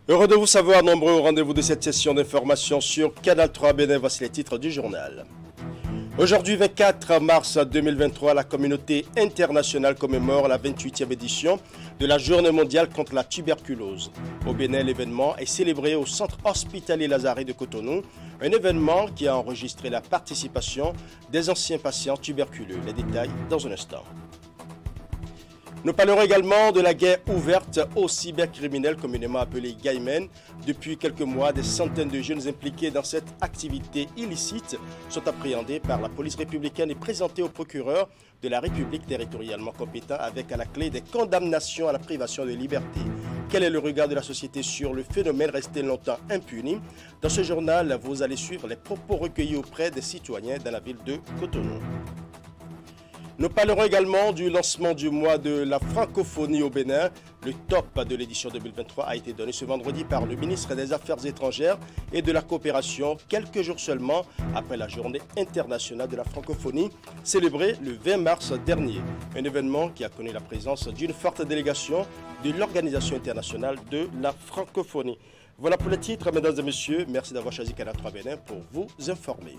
Heureux de vous savoir nombreux au rendez-vous de cette session d'information sur Canal 3 Bénin. Voici les titres du journal. Aujourd'hui, 24 mars 2023, la communauté internationale commémore la 28e édition de la Journée mondiale contre la tuberculose. Au Bénin, l'événement est célébré au centre hospitalier Lazaret de Cotonou, un événement qui a enregistré la participation des anciens patients tuberculeux. Les détails dans un instant. Nous parlerons également de la guerre ouverte aux cybercriminels, communément appelés Gaimen. Depuis quelques mois, des centaines de jeunes impliqués dans cette activité illicite sont appréhendés par la police républicaine et présentés au procureur de la République territorialement compétent avec à la clé des condamnations à la privation de liberté. Quel est le regard de la société sur le phénomène resté longtemps impuni? Dans ce journal, vous allez suivre les propos recueillis auprès des citoyens dans la ville de Cotonou. Nous parlerons également du lancement du mois de la francophonie au Bénin. Le top de l'édition 2023 a été donné ce vendredi par le ministre des Affaires étrangères et de la coopération, quelques jours seulement après la journée internationale de la francophonie, célébrée le 20 mars dernier. Un événement qui a connu la présence d'une forte délégation de l'Organisation internationale de la francophonie. Voilà pour les titres, mesdames et messieurs. Merci d'avoir choisi Canal 3 Bénin pour vous informer.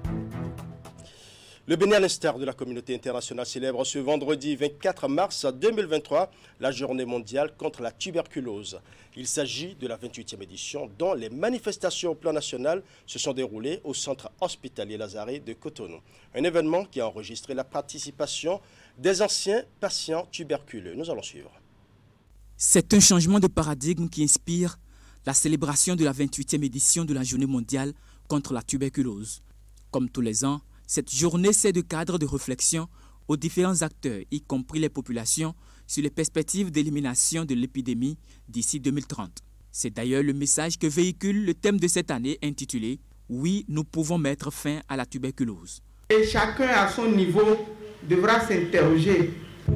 Le Bénin, à l'instar de la communauté internationale, célèbre ce vendredi 24 mars 2023 la journée mondiale contre la tuberculose. Il s'agit de la 28e édition dont les manifestations au plan national se sont déroulées au centre hospitalier Lazaret de Cotonou. Un événement qui a enregistré la participation des anciens patients tuberculeux. Nous allons suivre. C'est un changement de paradigme qui inspire la célébration de la 28e édition de la journée mondiale contre la tuberculose. Comme tous les ans, cette journée sert de cadre de réflexion aux différents acteurs, y compris les populations, sur les perspectives d'élimination de l'épidémie d'ici 2030. C'est d'ailleurs le message que véhicule le thème de cette année intitulé « Oui, nous pouvons mettre fin à la tuberculose ». Et chacun à son niveau devra s'interroger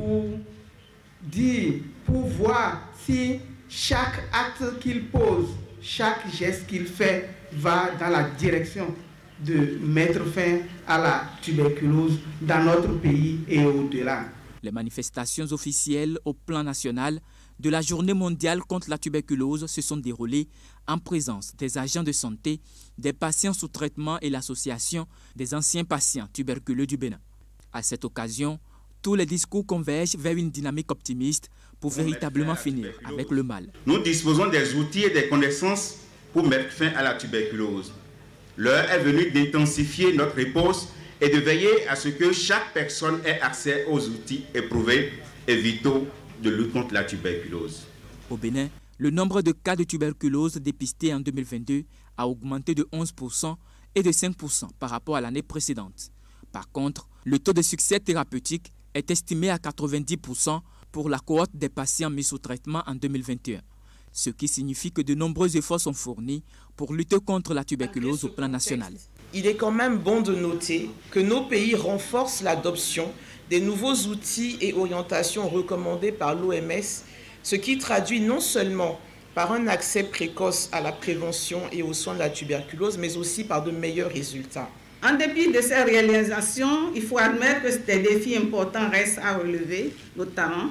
pour voir si chaque acte qu'il pose, chaque geste qu'il fait va dans la direction de mettre fin à la tuberculose dans notre pays et au-delà. Les manifestations officielles au plan national de la Journée mondiale contre la tuberculose se sont déroulées en présence des agents de santé, des patients sous traitement et l'association des anciens patients tuberculeux du Bénin. À cette occasion, tous les discours convergent vers une dynamique optimiste pour véritablement finir avec le mal. Nous disposons des outils et des connaissances pour mettre fin à la tuberculose. L'heure est venue d'intensifier notre réponse et de veiller à ce que chaque personne ait accès aux outils éprouvés et vitaux de lutte contre la tuberculose. Au Bénin, le nombre de cas de tuberculose dépistés en 2022 a augmenté de 11% et de 5% par rapport à l'année précédente. Par contre, le taux de succès thérapeutique est estimé à 90% pour la cohorte des patients mis sous traitement en 2021. Ce qui signifie que de nombreux efforts sont fournis pour lutter contre la tuberculose au plan national. Il est quand même bon de noter que nos pays renforcent l'adoption des nouveaux outils et orientations recommandés par l'OMS, ce qui traduit non seulement par un accès précoce à la prévention et aux soins de la tuberculose, mais aussi par de meilleurs résultats. En dépit de ces réalisations, il faut admettre que des défis importants restent à relever, notamment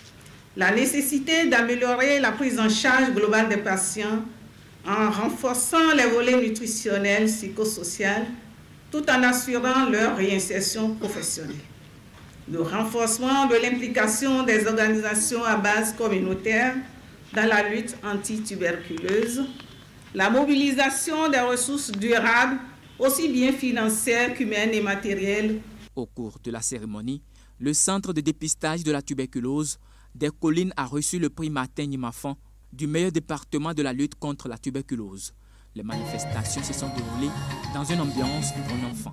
la nécessité d'améliorer la prise en charge globale des patients en renforçant les volets nutritionnels, psychosociaux, tout en assurant leur réinsertion professionnelle. Le renforcement de l'implication des organisations à base communautaire dans la lutte anti-tuberculeuse, la mobilisation des ressources durables, aussi bien financières qu'humaines et matérielles. Au cours de la cérémonie, le centre de dépistage de la tuberculose des collines a reçu le prix Martin Nimafan du meilleur département de la lutte contre la tuberculose. Les manifestations se sont déroulées dans une ambiance de bon enfant.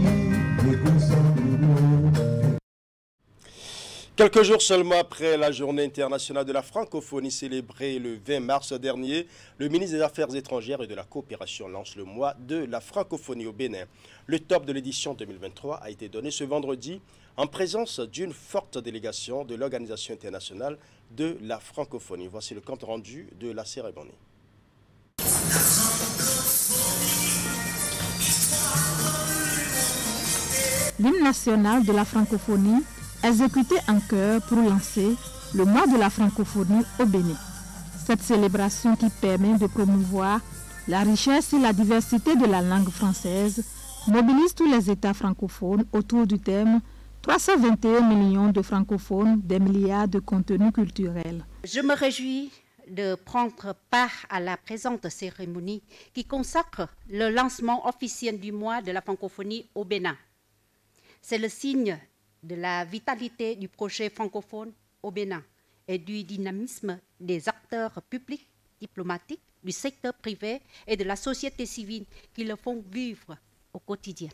Quelques jours seulement après la journée internationale de la francophonie célébrée le 20 mars dernier, le ministre des Affaires étrangères et de la coopération lance le mois de la francophonie au Bénin. Le top de l'édition 2023 a été donné ce vendredi en présence d'une forte délégation de l'Organisation internationale de la francophonie. Voici le compte rendu de la cérémonie. L'hymne national de la francophonie exécuté en chœur pour lancer le mois de la francophonie au Bénin. Cette célébration qui permet de promouvoir la richesse et la diversité de la langue française mobilise tous les États francophones autour du thème 321 millions de francophones, des milliards de contenus culturels. Je me réjouis de prendre part à la présente cérémonie qui consacre le lancement officiel du mois de la francophonie au Bénin. C'est le signe de la vitalité du projet francophone au Bénin et du dynamisme des acteurs publics, diplomatiques, du secteur privé et de la société civile qui le font vivre au quotidien.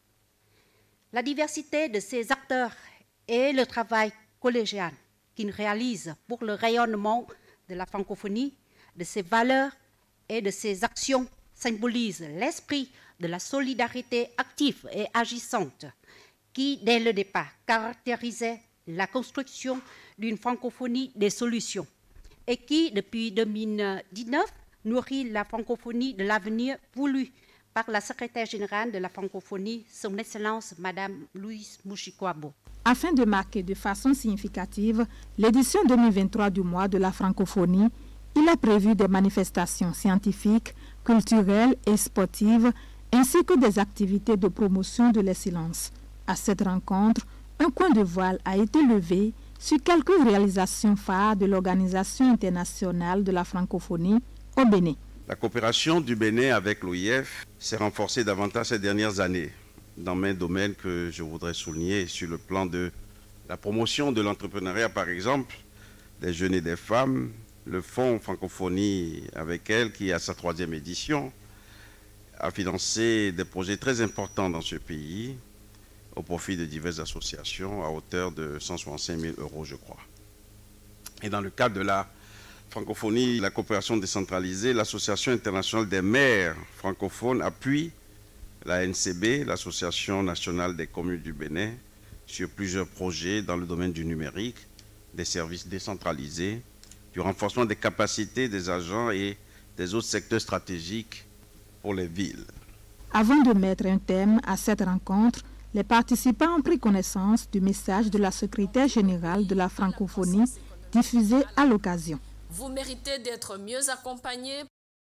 La diversité de ces acteurs et le travail collégial qu'ils réalisent pour le rayonnement de la francophonie, de ses valeurs et de ses actions symbolisent l'esprit de la solidarité active et agissante qui, dès le départ, caractérisait la construction d'une francophonie des solutions et qui, depuis 2019, nourrit la francophonie de l'avenir voulue par la secrétaire générale de la francophonie, son Excellence Madame Louise Mouchikoabo. Afin de marquer de façon significative l'édition 2023 du mois de la francophonie, il est prévu des manifestations scientifiques, culturelles et sportives, ainsi que des activités de promotion de l'excellence. À cette rencontre, un coin de voile a été levé sur quelques réalisations phares de l'Organisation internationale de la francophonie au Bénin. La coopération du Bénin avec l'OIF s'est renforcée davantage ces dernières années dans mes domaines que je voudrais souligner sur le plan de la promotion de l'entrepreneuriat, par exemple, des jeunes et des femmes, le Fonds francophonie avec elle, qui à sa 3e édition, a financé des projets très importants dans ce pays au profit de diverses associations à hauteur de 165 000 €, je crois. Et dans le cadre de la francophonie, la coopération décentralisée, l'Association internationale des maires francophones appuie la NCB, l'Association nationale des communes du Bénin, sur plusieurs projets dans le domaine du numérique, des services décentralisés, du renforcement des capacités des agents et des autres secteurs stratégiques pour les villes. Avant de mettre un thème à cette rencontre, les participants ont pris connaissance du message de la secrétaire générale de la francophonie diffusé à l'occasion. Vous méritez d'être mieux accompagnés.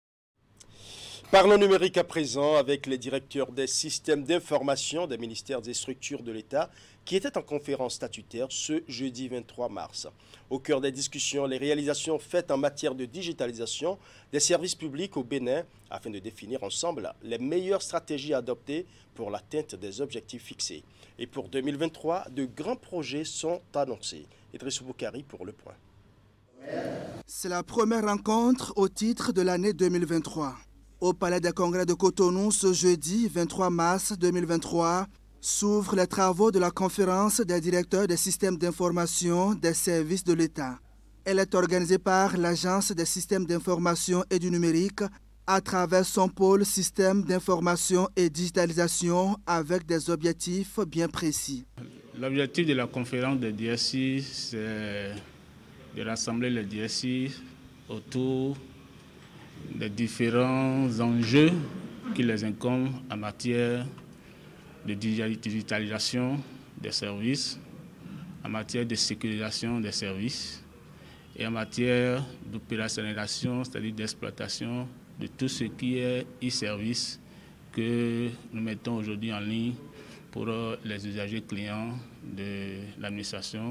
Parlons numérique à présent avec les directeurs des systèmes d'information des ministères et structures de l'État qui étaient en conférence statutaire ce jeudi 23 mars. Au cœur des discussions, les réalisations faites en matière de digitalisation des services publics au Bénin afin de définir ensemble les meilleures stratégies adoptées pour l'atteinte des objectifs fixés. Et pour 2023, de grands projets sont annoncés. Idrissou Boukari pour le point. C'est la première rencontre au titre de l'année 2023. Au Palais des Congrès de Cotonou, ce jeudi 23 mars 2023, s'ouvrent les travaux de la conférence des directeurs des systèmes d'information des services de l'État. Elle est organisée par l'Agence des systèmes d'information et du numérique à travers son pôle système d'information et digitalisation avec des objectifs bien précis. L'objectif de la conférence des DSI, c'est de rassembler les DSI autour des différents enjeux qui les incombent en matière de digitalisation des services, en matière de sécurisation des services et en matière d'opérationnalisation, c'est-à-dire d'exploitation de tout ce qui est e-service que nous mettons aujourd'hui en ligne pour les usagers clients de l'administration,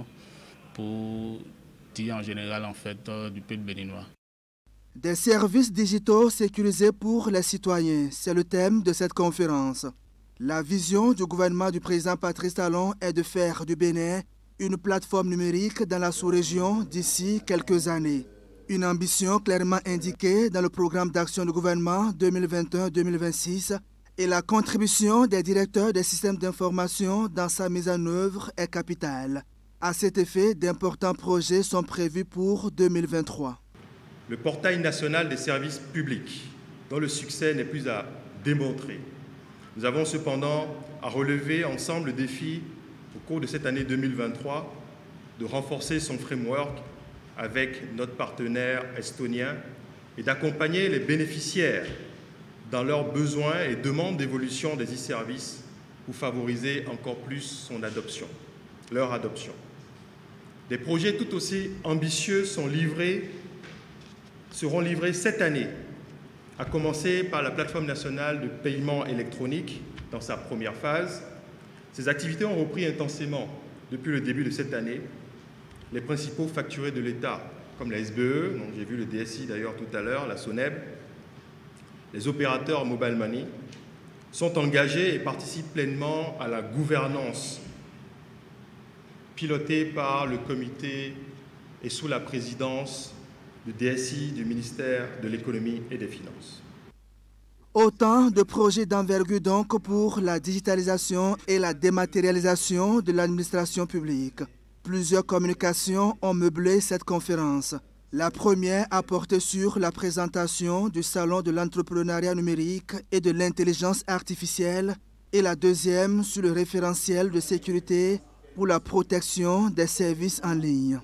pour dire en général en fait du peuple béninois. Des services digitaux sécurisés pour les citoyens, c'est le thème de cette conférence. La vision du gouvernement du président Patrice Talon est de faire du Bénin une plateforme numérique dans la sous-région d'ici quelques années. Une ambition clairement indiquée dans le programme d'action du gouvernement 2021-2026 et la contribution des directeurs des systèmes d'information dans sa mise en œuvre est capitale. À cet effet, d'importants projets sont prévus pour 2023. Le portail national des services publics, dont le succès n'est plus à démontrer. Nous avons cependant à relever ensemble le défi, au cours de cette année 2023, de renforcer son framework avec notre partenaire estonien et d'accompagner les bénéficiaires dans leurs besoins et demandes d'évolution des e-services pour favoriser encore plus son adoption, leur adoption. Des projets tout aussi ambitieux sont livrés seront livrées cette année, à commencer par la plateforme nationale de paiement électronique dans sa première phase. Ces activités ont repris intensément depuis le début de cette année. Les principaux facturés de l'État, comme la SBE, dont j'ai vu le DSI d'ailleurs tout à l'heure, la SONEB, les opérateurs Mobile Money, sont engagés et participent pleinement à la gouvernance pilotée par le comité et sous la présidence du DSI du ministère de l'Économie et des Finances. Autant de projets d'envergure donc pour la digitalisation et la dématérialisation de l'administration publique. Plusieurs communications ont meublé cette conférence. La première a porté sur la présentation du Salon de l'entrepreneuriat numérique et de l'intelligence artificielle et la deuxième sur le référentiel de sécurité pour la protection des services en ligne.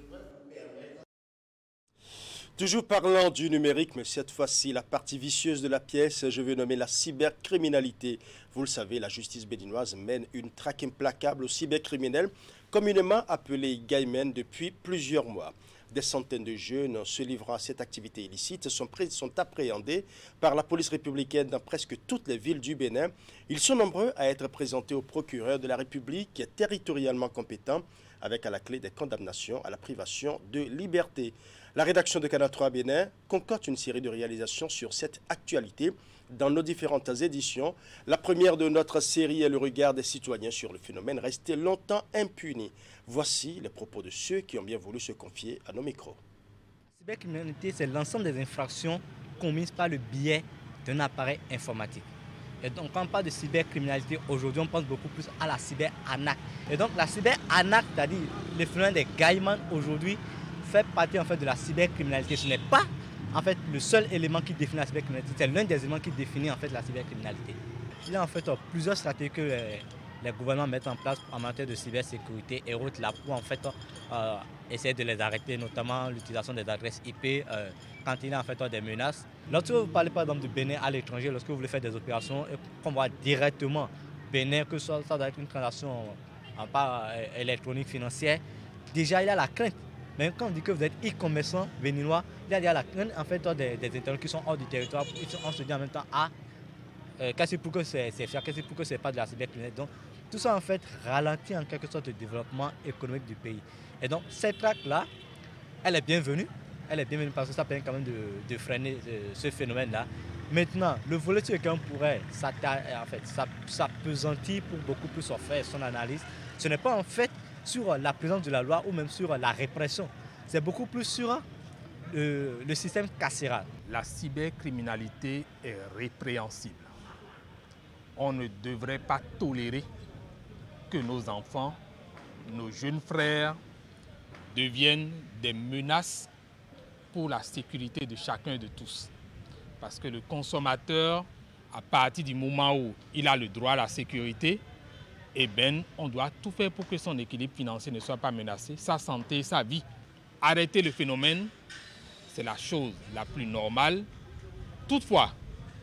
Toujours parlant du numérique, mais cette fois-ci, la partie vicieuse de la pièce, je vais nommer la cybercriminalité. Vous le savez, la justice béninoise mène une traque implacable aux cybercriminels, communément appelés gaimen, depuis plusieurs mois. Des centaines de jeunes se livrant à cette activité illicite sont appréhendés par la police républicaine dans presque toutes les villes du Bénin. Ils sont nombreux à être présentés au procureur de la République territorialement compétent, avec à la clé des condamnations à la privation de liberté. La rédaction de Canal 3 Bénin concocte une série de réalisations sur cette actualité dans nos différentes éditions. La première de notre série est le regard des citoyens sur le phénomène resté longtemps impuni. Voici les propos de ceux qui ont bien voulu se confier à nos micros. La cybercriminalité, c'est l'ensemble des infractions commises par le biais d'un appareil informatique. Et donc, quand on parle de cybercriminalité, aujourd'hui, on pense beaucoup plus à la cyberarnaque. Et donc, la cyberarnaque, c'est-à-dire le phénomène des gaiemans aujourd'hui, fait partie en fait de la cybercriminalité. Ce n'est pas en fait le seul élément qui définit la cybercriminalité, c'est l'un des éléments qui définit en fait la cybercriminalité. Il y a en fait plusieurs stratégies que les gouvernements mettent en place en matière de cybersécurité et autres là pour en fait essayer de les arrêter, notamment l'utilisation des adresses IP quand il y a en fait des menaces. Lorsque vous parlez par exemple de Bénin à l'étranger, lorsque vous voulez faire des opérations et qu'on voit directement Bénin, que ça doit être une transaction en part électronique financière, déjà il y a la crainte. Mais quand on dit que vous êtes e-commerçant béninois, il y a la crainte en fait des internautes qui sont hors du territoire. On se dit en même temps, qu'est-ce pour que c'est fier, qu'est-ce pour que c'est pas de la cybercriminalité. Donc tout ça en fait ralentit en quelque sorte le développement économique du pays. Et donc cette traque-là, elle est bienvenue. Elle est bienvenue parce que ça permet quand même de freiner ce phénomène-là. Maintenant, le volet sur lequel on pourrait s'appesantir pour beaucoup plus en faire son analyse, ce n'est pas en fait sur la présence de la loi ou même sur la répression. C'est beaucoup plus sur le système carcéral. La cybercriminalité est répréhensible. On ne devrait pas tolérer que nos enfants, nos jeunes frères deviennent des menaces pour la sécurité de chacun de tous. Parce que le consommateur, à partir du moment où il a le droit à la sécurité, eh bien, on doit tout faire pour que son équilibre financier ne soit pas menacé, sa santé, sa vie. Arrêter le phénomène, c'est la chose la plus normale. Toutefois,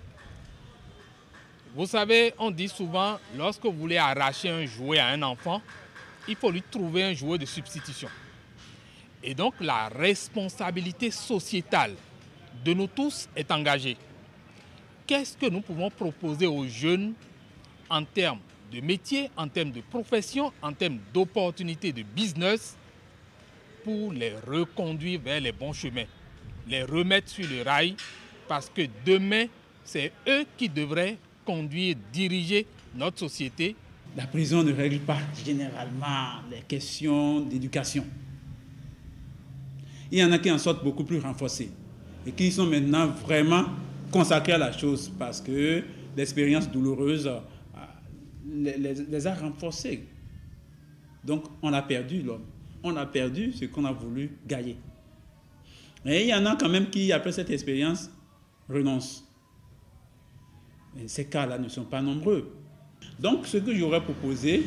vous savez, on dit souvent, lorsque vous voulez arracher un jouet à un enfant, il faut lui trouver un jouet de substitution. Et donc, la responsabilité sociétale de nous tous est engagée. Qu'est-ce que nous pouvons proposer aux jeunes en termes de métier, en termes de profession, en termes d'opportunités de business pour les reconduire vers les bons chemins, les remettre sur le rail parce que demain, c'est eux qui devraient conduire, diriger notre société. La prison ne règle pas généralement les questions d'éducation. Il y en a qui en sortent beaucoup plus renforcés et qui sont maintenant vraiment consacrés à la chose parce que l'expérience douloureuse les a renforcés. Donc, on a perdu l'homme. On a perdu ce qu'on a voulu gagner. Et il y en a quand même qui, après cette expérience, renoncent. Et ces cas-là ne sont pas nombreux. Donc, ce que j'aurais proposé,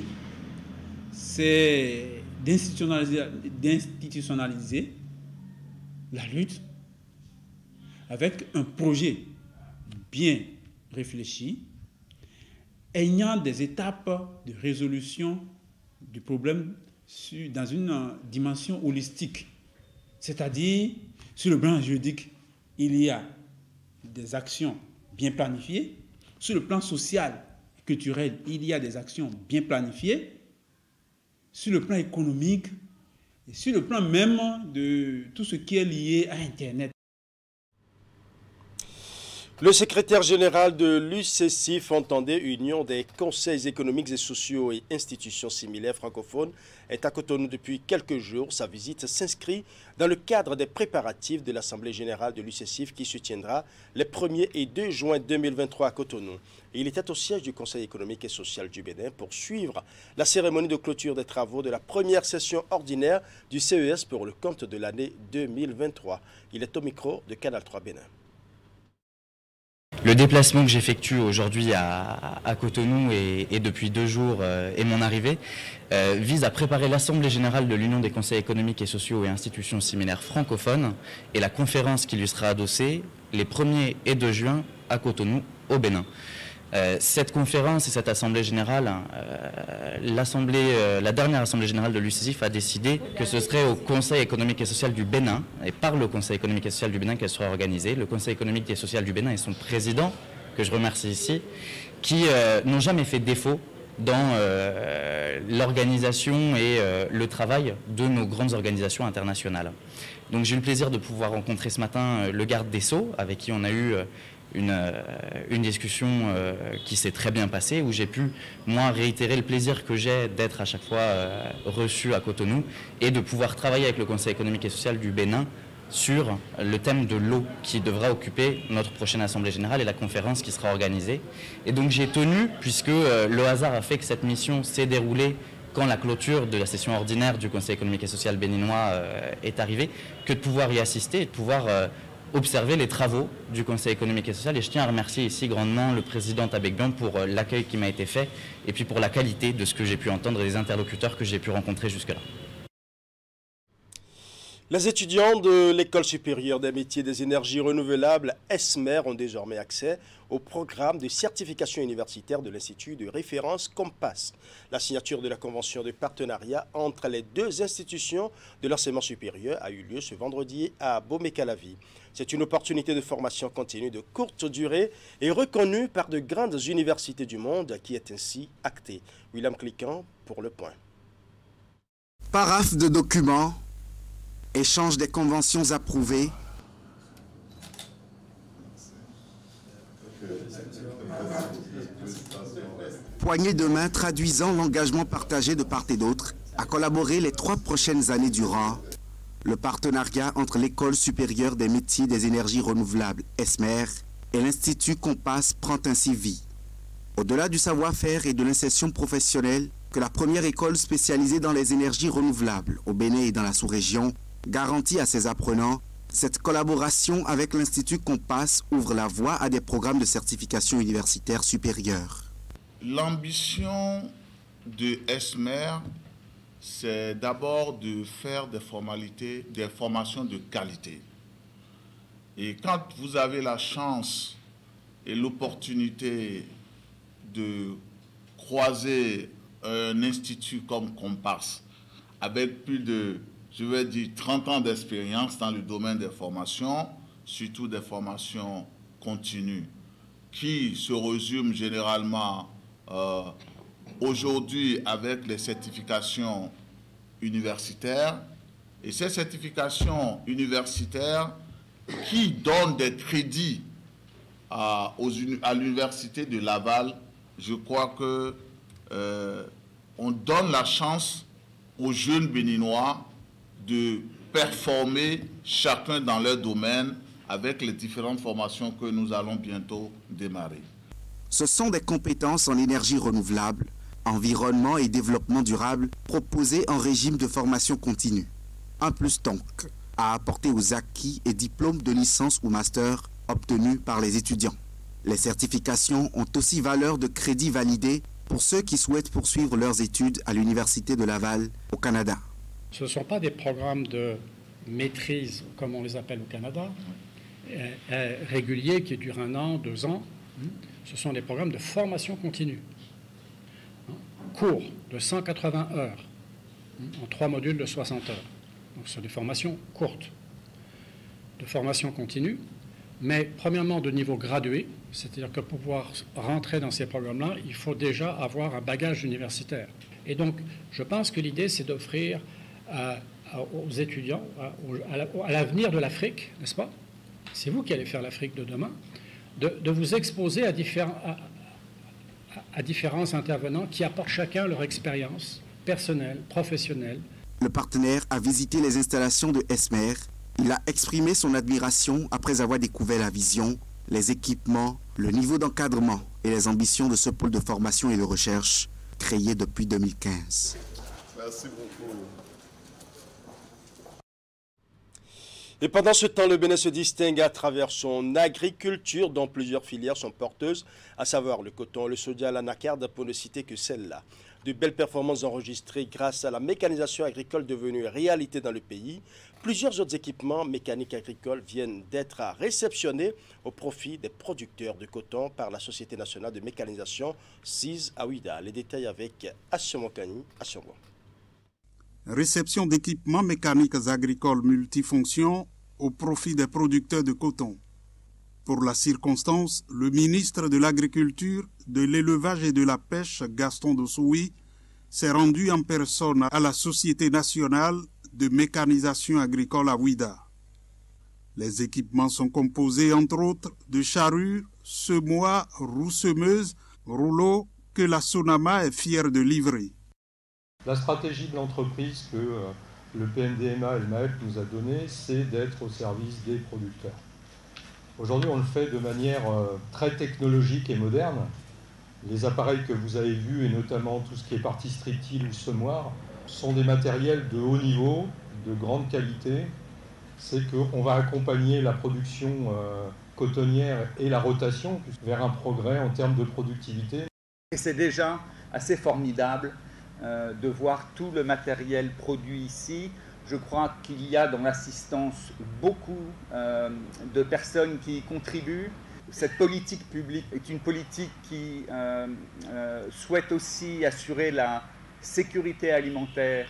c'est d'institutionnaliser la lutte avec un projet bien réfléchi, ayant des étapes de résolution du problème dans une dimension holistique, c'est-à-dire sur le plan juridique, il y a des actions bien planifiées. Sur le plan social et culturel, il y a des actions bien planifiées. Sur le plan économique et sur le plan même de tout ce qui est lié à Internet. Le secrétaire général de l'UCSIF, entendait Union des conseils économiques et sociaux et institutions similaires francophones, est à Cotonou depuis quelques jours. Sa visite s'inscrit dans le cadre des préparatifs de l'Assemblée générale de l'UCSIF qui se tiendra les 1er et 2 juin 2023 à Cotonou. Et il était au siège du Conseil économique et social du Bénin pour suivre la cérémonie de clôture des travaux de la première session ordinaire du CES pour le compte de l'année 2023. Il est au micro de Canal 3 Bénin. Le déplacement que j'effectue aujourd'hui à Cotonou et depuis 2 jours et mon arrivée vise à préparer l'Assemblée générale de l'Union des conseils économiques et sociaux et institutions similaires francophones et la conférence qui lui sera adossée les 1er et 2 juin à Cotonou, au Bénin. Cette conférence et cette Assemblée générale, la dernière Assemblée générale de l'UCSIF a décidé que ce serait au Conseil économique et social du Bénin, et par le Conseil économique et social du Bénin qu'elle sera organisée. Le Conseil économique et social du Bénin et son président, que je remercie ici, qui n'ont jamais fait défaut dans l'organisation et le travail de nos grandes organisations internationales. Donc j'ai eu le plaisir de pouvoir rencontrer ce matin le garde des Sceaux, avec qui on a eu une discussion qui s'est très bien passée, où j'ai pu, moi, réitérer le plaisir que j'ai d'être à chaque fois reçu à Cotonou et de pouvoir travailler avec le Conseil économique et social du Bénin sur le thème de l'eau qui devra occuper notre prochaine Assemblée générale et la conférence qui sera organisée. Et donc j'ai tenu, puisque le hasard a fait que cette mission s'est déroulée quand la clôture de la session ordinaire du Conseil économique et social béninois est arrivée, que de pouvoir y assister et de pouvoir observer les travaux du Conseil économique et social. Et je tiens à remercier ici grandement le président Tabekbian pour l'accueil qui m'a été fait et puis pour la qualité de ce que j'ai pu entendre et des interlocuteurs que j'ai pu rencontrer jusque-là. Les étudiants de l'École supérieure des métiers des énergies renouvelables, ESMER, ont désormais accès au programme de certification universitaire de l'Institut de référence Compass. La signature de la convention de partenariat entre les 2 institutions de l'enseignement supérieur a eu lieu ce vendredi à Bomé-Calavi. C'est une opportunité de formation continue de courte durée et reconnue par de grandes universités du monde qui est ainsi actée. William Cliquant pour Le Point. Paraphe de documents, échange des conventions approuvées, poignée de main traduisant l'engagement partagé de part et d'autre à collaborer les 3 prochaines années durant. Le partenariat entre l'École supérieure des métiers des énergies renouvelables, ESMER, et l'Institut Compass prend ainsi vie. Au-delà du savoir-faire et de l'insertion professionnelle que la première école spécialisée dans les énergies renouvelables au Bénin et dans la sous-région garantit à ses apprenants, cette collaboration avec l'Institut Compass ouvre la voie à des programmes de certification universitaire supérieure. L'ambition de ESMER, c'est d'abord de faire des formations de qualité. Et quand vous avez la chance et l'opportunité de croiser un institut comme Compass, avec plus de, je vais dire, 30 ans d'expérience dans le domaine des formations, surtout des formations continues, qui se résument généralement aujourd'hui avec les certifications universitaires, et ces certifications universitaires qui donnent des crédits à l'université de Laval, je crois que on donne la chance aux jeunes béninois de performer chacun dans leur domaine avec les différentes formations que nous allons bientôt démarrer. Ce sont des compétences en énergie renouvelable, environnement et développement durable proposées en régime de formation continue. Un plus donc à apporter aux acquis et diplômes de licence ou master obtenus par les étudiants. Les certifications ont aussi valeur de crédit validé pour ceux qui souhaitent poursuivre leurs études à l'Université de Laval au Canada. Ce ne sont pas des programmes de maîtrise, comme on les appelle au Canada, réguliers qui durent 1 an, 2 ans. Ce sont des programmes de formation continue, courts de 180 heures, en 3 modules de 60 heures. Donc ce sont des formations courtes, de formation continue, mais premièrement de niveau gradué, c'est-à-dire que pour pouvoir rentrer dans ces programmes-là, il faut déjà avoir un bagage universitaire. Et donc, je pense que l'idée, c'est d'offrir aux étudiants, à l'avenir de l'Afrique, n'est-ce pas? C'est vous qui allez faire l'Afrique de demain, de vous exposer à différents intervenants qui apportent chacun leur expérience personnelle, professionnelle. Le partenaire a visité les installations de Esmer. Il a exprimé son admiration après avoir découvert la vision, les équipements, le niveau d'encadrement et les ambitions de ce pôle de formation et de recherche créé depuis 2015. Merci beaucoup. Et pendant ce temps, le Bénin se distingue à travers son agriculture dont plusieurs filières sont porteuses, à savoir le coton, le soja, l'anacarde, pour ne citer que celle-là. De belles performances enregistrées grâce à la mécanisation agricole devenue réalité dans le pays. Plusieurs autres équipements mécaniques agricoles viennent d'être réceptionnés au profit des producteurs de coton par la Société nationale de mécanisation SIS à Ouidah. Les détails avec Assomo Kani. Assomo. Réception d'équipements mécaniques agricoles multifonctions au profit des producteurs de coton. Pour la circonstance, le ministre de l'Agriculture, de l'Élevage et de la Pêche, Gaston Dossoui, s'est rendu en personne à la Société nationale de mécanisation agricole à Ouidah. Les équipements sont composés, entre autres, de charrues, semoirs, roues semeuses, rouleaux que la Sonama est fière de livrer. La stratégie de l'entreprise que le PNDMA et le MAEP nous a donnée, c'est d'être au service des producteurs. Aujourd'hui, on le fait de manière très technologique et moderne. Les appareils que vous avez vus, et notamment tout ce qui est partie striptile ou semoir, sont des matériels de haut niveau, de grande qualité. C'est qu'on va accompagner la production cotonnière et la rotation vers un progrès en termes de productivité. Et c'est déjà assez formidable de voir tout le matériel produit ici. Je crois qu'il y a dans l'assistance beaucoup de personnes qui y contribuent. Cette politique publique est une politique qui souhaite aussi assurer la sécurité alimentaire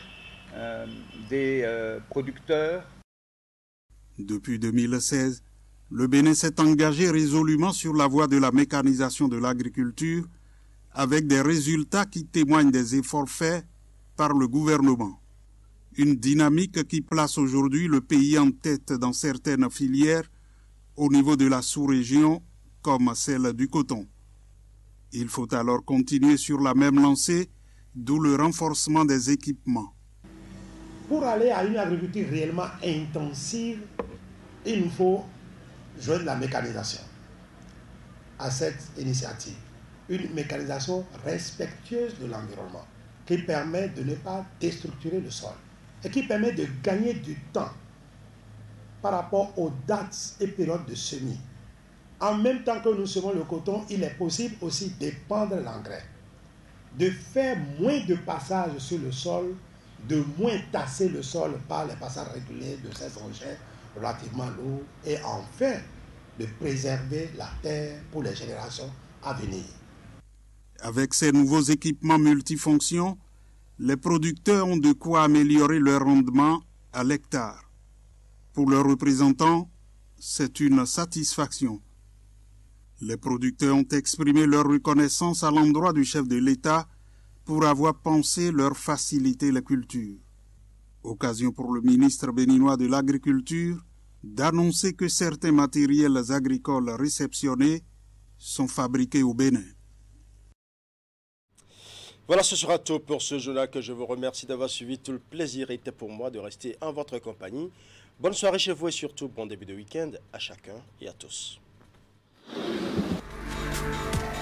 des producteurs. Depuis 2016, le Bénin s'est engagé résolument sur la voie de la mécanisation de l'agriculture avec des résultats qui témoignent des efforts faits par le gouvernement. Une dynamique qui place aujourd'hui le pays en tête dans certaines filières au niveau de la sous-région comme celle du coton. Il faut alors continuer sur la même lancée, d'où le renforcement des équipements. Pour aller à une agriculture réellement intensive, il nous faut joindre la mécanisation à cette initiative. Une mécanisation respectueuse de l'environnement qui permet de ne pas déstructurer le sol et qui permet de gagner du temps par rapport aux dates et périodes de semis. En même temps que nous semons le coton, il est possible aussi d'épandre l'engrais, de faire moins de passages sur le sol, de moins tasser le sol par les passages réguliers de ces engins relativement lourds et enfin de préserver la terre pour les générations à venir. Avec ces nouveaux équipements multifonctions, les producteurs ont de quoi améliorer leur rendement à l'hectare. Pour leurs représentants, c'est une satisfaction. Les producteurs ont exprimé leur reconnaissance à l'endroit du chef de l'État pour avoir pensé leur faciliter la culture. Occasion pour le ministre béninois de l'Agriculture d'annoncer que certains matériels agricoles réceptionnés sont fabriqués au Bénin. Voilà, ce sera tout pour ce journal que je vous remercie d'avoir suivi. Tout le plaisir était pour moi de rester en votre compagnie. Bonne soirée chez vous et surtout bon début de week-end à chacun et à tous.